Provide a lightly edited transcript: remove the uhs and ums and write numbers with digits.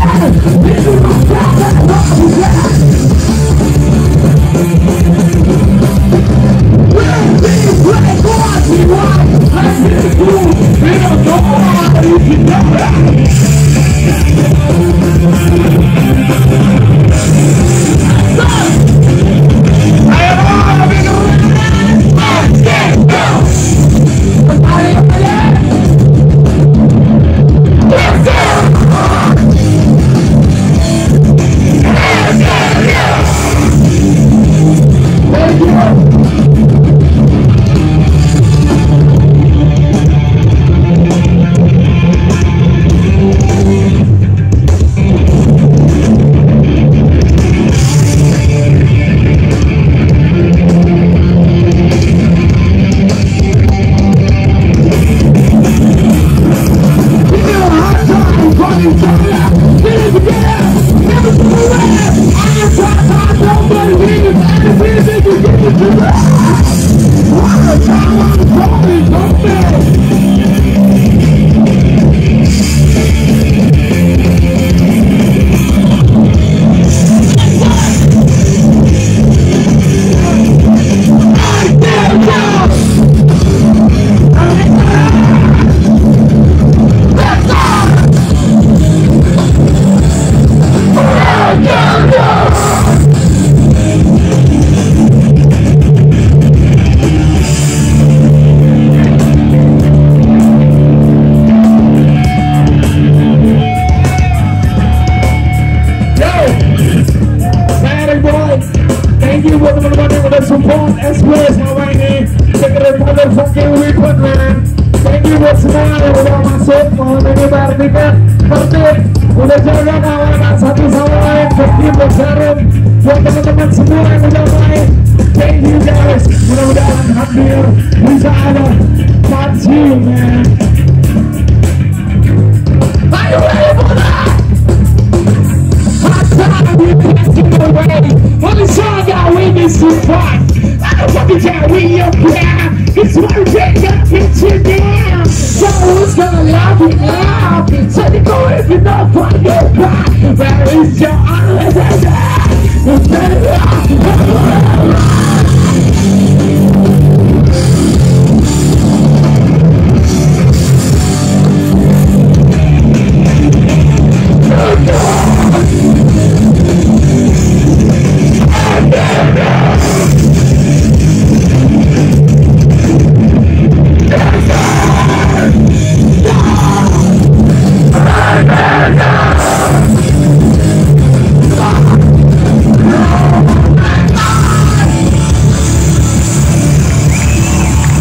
Udah jaga kawan satu sama lain, pergi berjarum buat teman-teman semua yang udah main. Thank you guys, mudah-mudahan Harbinger bisa ada punching, man. Are you ready for that? Hot time, we're passing away. Only song I win is to fight. I don't fucking care, we don't care. It's one thing that gets you down. So who's gonna love you now? So you go if you don't find your back. Where is your unlimited? It's better